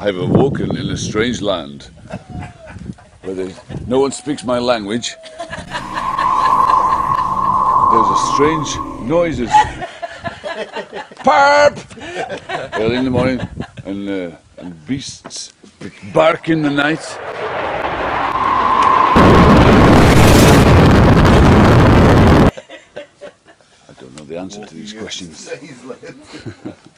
I've awoken in a strange land where no one speaks my language. There's a strange noises. Parp! Early in the morning, and beasts bark in the night. I don't know the answer to these questions.